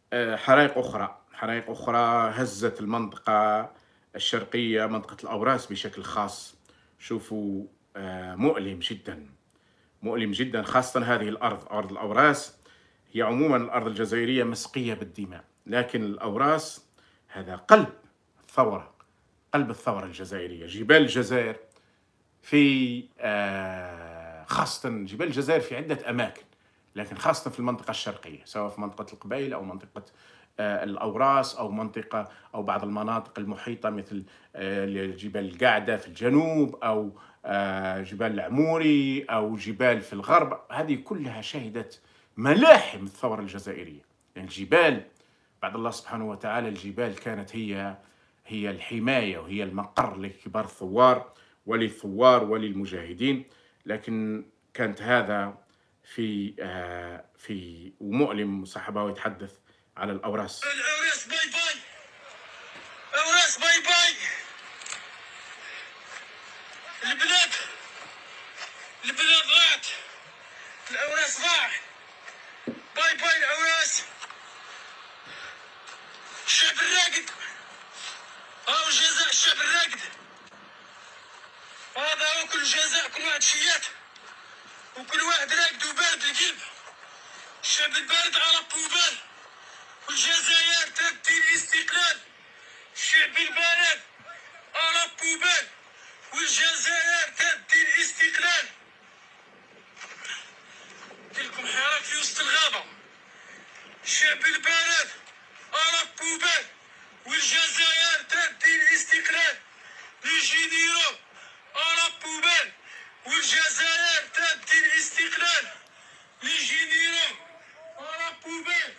حرائق أخرى هزت المنطقة الشرقية، منطقة الأوراس بشكل خاص. شوفوا، مؤلم جدا، مؤلم جدا، خاصة هذه الأرض، أرض الأوراس. هي عموما الأرض الجزائرية مسقية بالدماء، لكن الأوراس هذا قلب الثورة، قلب الثورة الجزائرية. جبال الجزائر في خاصة جبال الجزائر في عدة أماكن، لكن خاصة في المنطقة الشرقية، سواء في منطقة القبيل أو منطقة الأوراس أو منطقة أو بعض المناطق المحيطة مثل جبال القاعدة في الجنوب، أو جبال العموري، أو جبال في الغرب. هذه كلها شهدت ملاحم الثورة الجزائرية. يعني الجبال بعد الله سبحانه وتعالى، الجبال كانت هي الحماية وهي المقر لكبار الثوار وللثوار وللمجاهدين. لكن كانت هذا في ومؤلم صاحبه يتحدث على الأوراس. الأوراس باي باي، أوراس باي باي، البلاد ضاعت، الأوراس ضاع، باي باي الأوراس. الشعب الراقد، هاو جزاء الشعب الراقد، هذا هو كل جزاء، كل واحد شيات وكل واحد راقد وبارد القلب. الشعب البارد على بوبال، والجزائر تبدي الاستقلال. الشعب البارد على بوبال، والجزائر تبدي الاستقلال. لكم حراك في وسط الغابة. الشعب البارد على بوبال، والجزائر تبدي الاستقلال. لي جينيرو على بوبال، والجزائر تبدي الاستقلال. لي جينيرو على بوبال.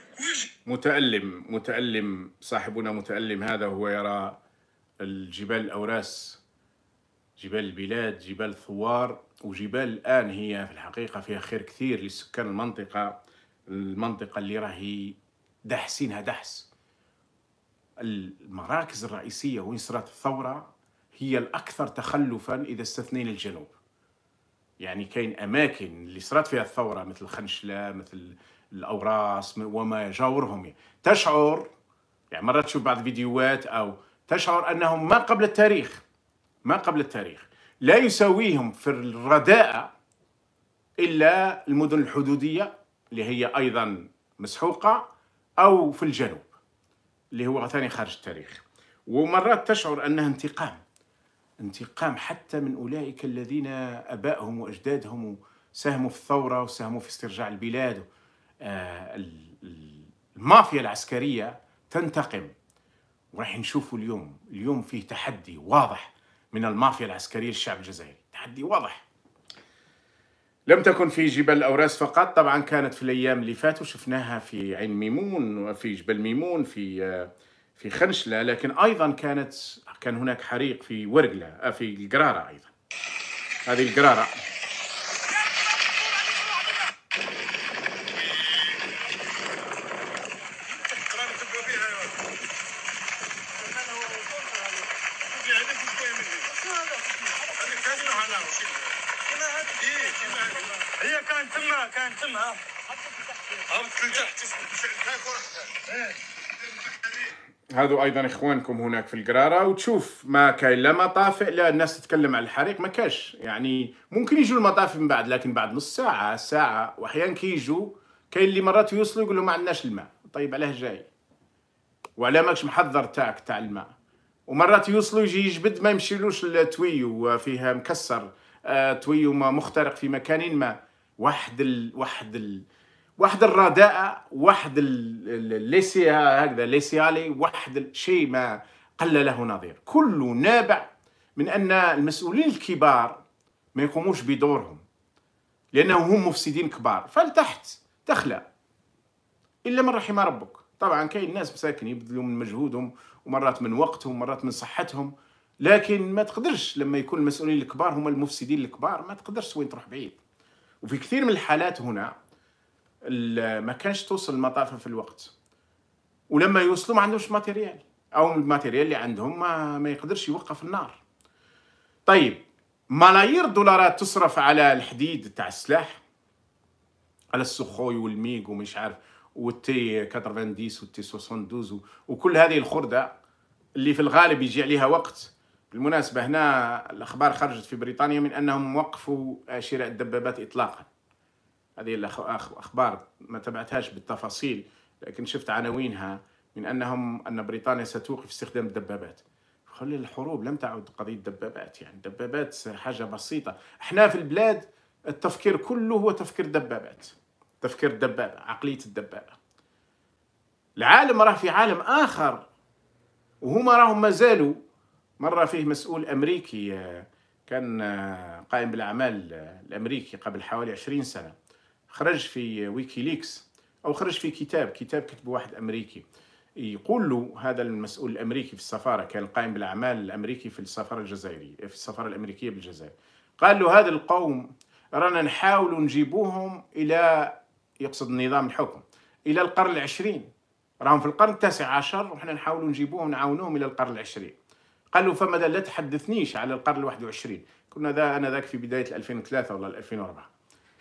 متألم صاحبنا، متألم. هذا هو يرى الجبال الأوراس، جبال البلاد، جبال الثوار، وجبال الآن هي في الحقيقة فيها خير كثير لسكان المنطقة اللي راهي داحسينها دحس. المراكز الرئيسية وين صارت الثورة هي الأكثر تخلفا إذا استثنينا الجنوب. يعني كاين أماكن اللي صارت فيها الثورة مثل خنشلة، مثل الأوراس وما يجاورهم، تشعر يعني مرات تشوف بعض الفيديوهات أو تشعر أنهم ما قبل التاريخ، لا يساويهم في الرداءة إلا المدن الحدودية اللي هي أيضا مسحوقة، أو في الجنوب اللي هو ثاني خارج التاريخ. ومرات تشعر أنها انتقام حتى من أولئك الذين أبائهم وأجدادهم ساهموا في الثورة وساهموا في استرجاع البلاد. المافيا العسكرية تنتقم، وراح نشوفوا اليوم فيه تحدي واضح من المافيا العسكرية للشعب الجزائري، تحدي واضح. لم تكن في جبال الأوراس فقط، طبعا كانت في الأيام اللي فاتوا شفناها في عين ميمون وفي جبل ميمون في خنشلة، لكن أيضا كان هناك حريق في ورقلة، في القرارة أيضا. هذه القرارة هي كانت تمها هذو أيضا إخوانكم هناك في القرارة. وتشوف ما كاين لا مطافئ، لا الناس تتكلم على الحريق، ما كاش. يعني ممكن يجوا المطافئ من بعد، لكن بعد نص ساعة، ساعة، وأحيانا كيجوا كاين اللي مرات يوصلوا يقولوا ما عندناش الماء. طيب علاه جاي؟ وعلاه ماكش محضر تاع الماء؟ ومرات يوصلوا يجي يجبد ما يمشيلوش التويو فيها مكسر، تويو ما مخترق في مكان ما. واحد الرداءة، واحد الليسيا هكذا، ليسيالي، واحد شيء ما قل له نظير. كله نابع من أن المسؤولين الكبار ما يقوموش بدورهم، لأنهم هم مفسدين كبار. فلتحت تخلى إلا من رحم ربك. طبعا كاين ناس مساكن يبذلوا من مجهودهم ومرات من وقتهم ومرات من صحتهم، لكن ما تقدرش لما يكون المسؤولين الكبار هم المفسدين الكبار، ما تقدرش وين تروح بعيد. وفي كثير من الحالات هنا ما كانش توصل المطافة في الوقت، ولما يوصلوا ما عندهمش ماتيريال، او الماتيريال اللي عندهم ما يقدرش يوقف النار. طيب ملايير الدولارات تصرف على الحديد تاع السلاح، على السخوي والميغ ومش عارف، والتي 90 والتي 72 وكل هذه الخردة اللي في الغالب يجي عليها وقت. بالمناسبة هنا الأخبار خرجت في بريطانيا من أنهم وقفوا شراء الدبابات إطلاقا. هذه الأخبار ما تبعتهاش بالتفاصيل، لكن شفت عناوينها من أن بريطانيا ستوقف استخدام الدبابات. خلي الحروب لم تعد قضية دبابات، يعني الدبابات حاجة بسيطة. احنا في البلاد التفكير كله هو تفكير دبابات، تفكير الدبابة، عقلية الدبابة. العالم راه في عالم آخر وهما راهم ما زالوا. مرة فيه مسؤول أمريكي كان قائم بالأعمال الأمريكي قبل حوالي 20 سنة، خرج في ويكيليكس أو خرج في كتاب كتبه واحد أمريكي، يقول له هذا المسؤول الأمريكي في السفارة، كان قائم بالأعمال الأمريكي في السفارة الجزائرية في السفارة الأمريكية بالجزائر، قال له هذا القوم رانا نحاول نجيبوهم إلى، يقصد نظام الحكم، إلى القرن العشرين، راهم في القرن التاسع عشر وإحنا نحاول نجيبوهم نعاونوهم إلى القرن العشرين. قال له فماذا لا تحدثنيش على القرن الواحد وعشرين. كنا أنا ذاك في بداية 2003 ولا 2004،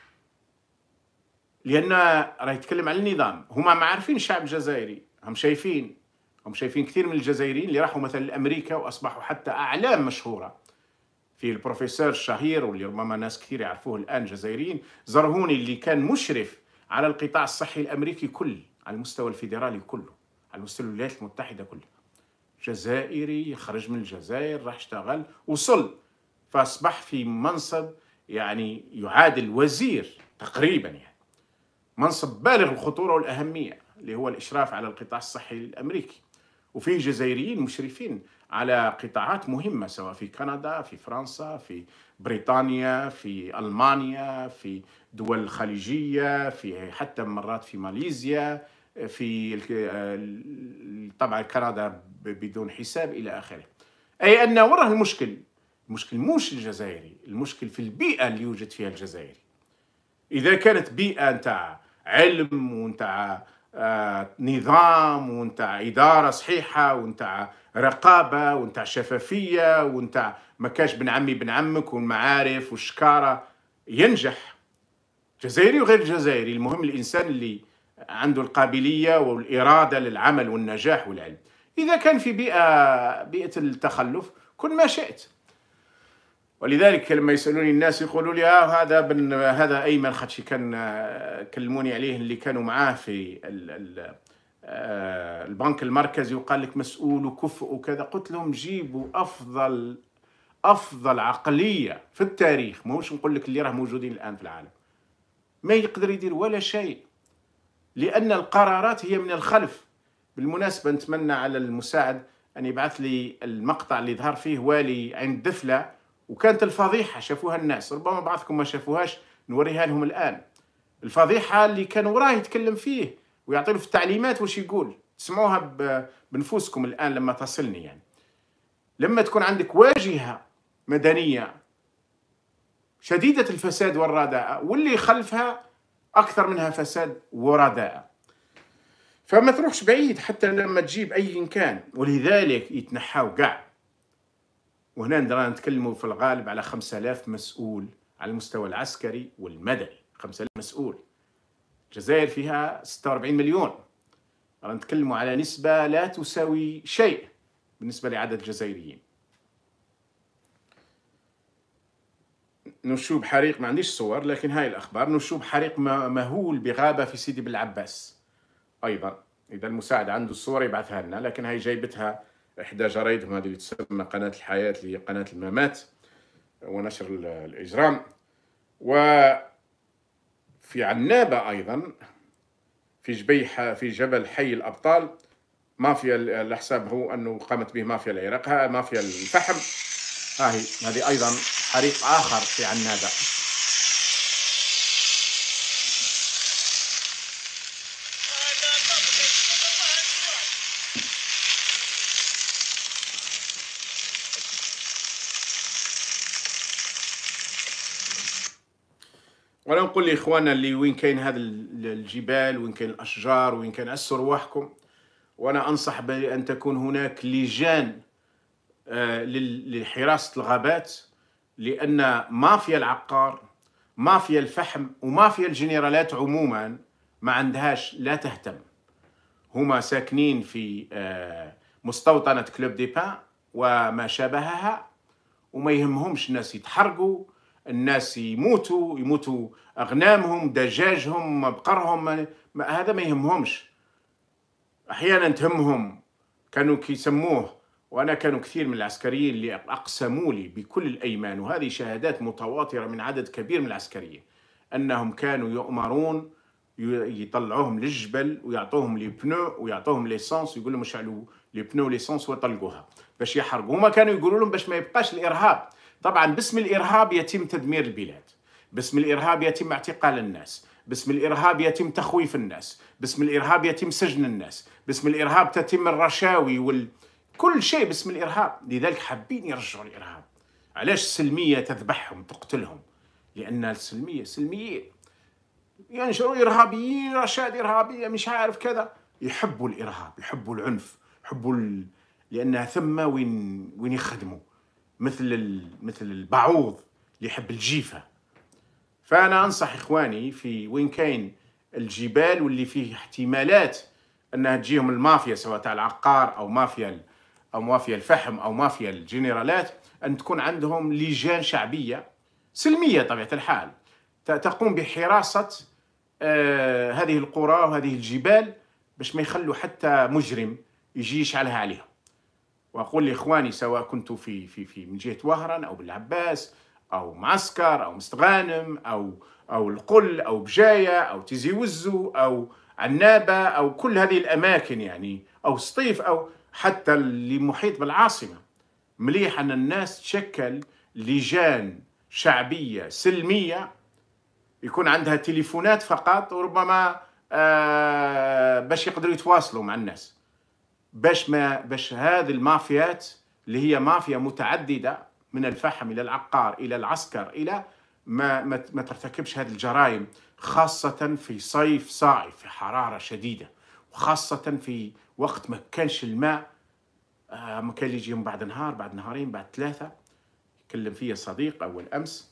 لأن راه يتكلم على النظام. هما ما عارفين الشعب الجزائري، هم شايفين كثير من الجزائريين اللي راحوا مثلا لأمريكا وأصبحوا حتى أعلام مشهورة. في البروفيسور الشهير واللي ربما ناس كثير يعرفوه الآن جزائريين، زرهوني، اللي كان مشرف على القطاع الصحي الأمريكي كله على المستوى الفيدرالي كله، على مستوى الولايات المتحدة كلها، جزائري خرج من الجزائر راح اشتغل وصل، فأصبح في منصب يعني يعادل وزير تقريبا، يعني منصب بالغ الخطورة والأهمية اللي هو الإشراف على القطاع الصحي الأمريكي. وفي جزائريين مشرفين على قطاعات مهمة سواء في كندا، في فرنسا، في بريطانيا، في ألمانيا، في دول الخليجية، في حتى مرات في ماليزيا، في طبعا كندا بدون حساب إلى آخره. أي أن وراه المشكل مش الجزائري، المشكل في البيئة اللي يوجد فيها الجزائري. إذا كانت بيئة نتاع علم ونتاع نظام ونتاع إدارة صحيحة ونتاع رقابة ونتاع شفافية ونتاع مكاش بن عمي بن عمك والمعارف والشكارة، ينجح جزائري وغير جزائري. المهم الإنسان اللي عنده القابلية والإرادة للعمل والنجاح والعلم. إذا كان في بيئة التخلف كن ما شئت. ولذلك لما يسألوني الناس يقولوا لي هذا أيمن خدشي كان كلموني عليه اللي كانوا معاه في البنك المركزي وقال لك مسؤول وكفء وكذا. قلت لهم جيبوا أفضل عقلية في التاريخ، ماهوش نقول لك اللي راه موجودين الآن في العالم، ما يقدر يدير ولا شيء، لأن القرارات هي من الخلف. بالمناسبة نتمنى على المساعد أن يبعث لي المقطع اللي ظهر فيه والي عند دفلة وكانت الفضيحة شافوها الناس، ربما بعضكم ما شافوهاش، نوريها لهم الآن. الفضيحة اللي كان وراه يتكلم فيه ويعطي له في التعليمات وش يقول، تسمعوها بنفوسكم الآن لما تصلني. يعني لما تكون عندك واجهة مدنية شديدة الفساد والرداءة واللي خلفها أكثر منها فساد ورداءة، فما تروحش بعيد حتى لما تجيب أي كان. ولذلك يتنحاو قاع. وهنا نقدر نتكلموا في الغالب على 5000 مسؤول على المستوى العسكري والمدني، 5000 مسؤول. الجزائر فيها 46 مليون، نتكلموا على نسبة لا تساوي شيء بالنسبة لعدد الجزائريين. نشوب حريق، ما عنديش صور لكن هاي الأخبار، نشوب حريق مهول بغابة في سيدي بالعباس. أيضا إذا المساعد عنده الصور يبعثها لنا، لكن هاي جايبتها إحدى جرايدهم هذه اللي تسمى قناة الحياة، اللي هي قناة الممات ونشر الإجرام. وفي عنابة أيضا في جبل حي الأبطال، مافيا الحساب هو أنه قامت به مافيا العراق، مافيا الفحم. هذه أيضا حريق آخر في عنابة. ولا نقول لإخواننا اللي وين كاين هذا الجبال وين كاين الأشجار وين كاين أسوا رواحكم، وأنا أنصح بأن تكون هناك لجان لحراسة الغابات، لأن مافيا العقار، مافيا الفحم ومافيا الجنرالات عموما ما عندهاش، لا تهتم. هما ساكنين في مستوطنة كلوب دي بان وما شابهها، وما يهمهمش الناس يتحرقوا، الناس يموتوا أغنامهم، دجاجهم، بقرهم، هذا ما يهمهمش. أحيانا تهمهم، كانوا كيسموه، وأنا كانوا كثير من العسكريين اللي أقسموا لي بكل الأيمان، وهذه شهادات متواترة من عدد كبير من العسكريين، أنهم كانوا يؤمرون يطلعوهم للجبل ويعطوهم لي بنو ويعطوهم ليسانس ويقول لهم اشعلوا لي بنو ليسانس ويطلقوها باش يحرقوا. هما كانوا يقولوا لهم باش ما يبقاش الإرهاب. طبعا باسم الإرهاب يتم تدمير البلاد، باسم الإرهاب يتم اعتقال الناس، باسم الإرهاب يتم تخويف الناس، باسم الإرهاب يتم سجن الناس، باسم الإرهاب تتم الرشاوي كل شيء باسم الإرهاب. لذلك حابين يرجعوا الإرهاب. علاش السلمية تذبحهم تقتلهم؟ لأن السلمية سلميين، ينشروا إرهابيين، رشاد إرهابية، مش عارف كذا. يحبوا الإرهاب، يحبوا العنف، يحبوا لأن ثم وين يخدموا، مثل البعوض اللي يحب الجيفة. فأنا أنصح إخواني في وين كاين الجبال واللي فيه احتمالات أنها تجيهم المافيا، سواء تاع العقار أو مافيا الفحم أو مافيا الجنرالات، أن تكون عندهم لجان شعبية سلمية طبيعة الحال تقوم بحراسة هذه القرى وهذه الجبال، باش ما يخلوا حتى مجرم يجي يشعلها عليهم. وأقول لإخواني سواء كنتوا في من جهة وهران أو بالعباس أو معسكر أو مستغانم أو القل أو بجاية أو تيزي وزو أو عنابة أو كل هذه الأماكن يعني، أو سطيف أو حتى اللي محيط بالعاصمة، مليح أن الناس تشكل لجان شعبية سلمية يكون عندها تليفونات فقط، وربما باش يقدروا يتواصلوا مع الناس، باش هذه المافيات اللي هي مافيا متعددة من الفحم إلى العقار إلى العسكر إلى ما ترتكبش هذه الجرائم، خاصة في صيف صائف في حرارة شديدة، وخاصة في وقت ما كانش الماء. ما كان يجيهم بعد نهار، بعد نهارين، بعد 3. يكلم فيا صديق أول أمس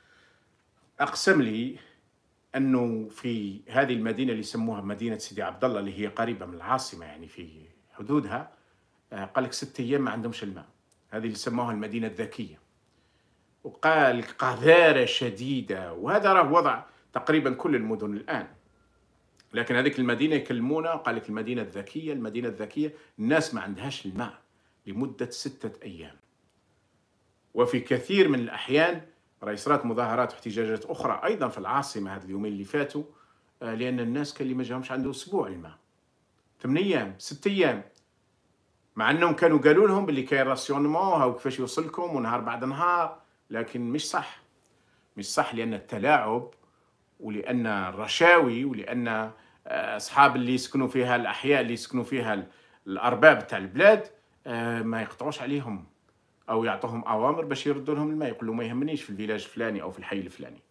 أقسم لي أنه في هذه المدينة اللي يسموها مدينة سيدي عبد الله اللي هي قريبة من العاصمة يعني في حدودها، قال لك 6 أيام ما عندهمش الماء. هذه اللي سموها المدينة الذكية، وقال قذارة شديدة، وهذا راه وضع تقريبا كل المدن الآن. لكن هذيك المدينة يكلمونا قال لك المدينة الذكية الناس ما عندهاش الماء لمدة 6 أيام. وفي كثير من الأحيان صارت مظاهرات واحتجاجات أخرى أيضا في العاصمة هذه اليومين اللي فاتوا، لأن الناس كان اللي ما جاهمش عنده أسبوع الماء، 8 أيام 6 أيام، مع أنهم كانوا قالوا لهم باللي كاين راسيونمون أو كيفاش يوصلكم ونهار بعد نهار، لكن مش صح لأن التلاعب ولأن الرشاوي ولأن أصحاب اللي يسكنوا فيها الأحياء اللي يسكنوا فيها الأرباب تاع البلاد ما يقطعوش عليهم أو يعطوهم أوامر باش يردوا لهم الماء، يقولوا ما يهمنيش في الفيلاج الفلاني أو في الحي الفلاني.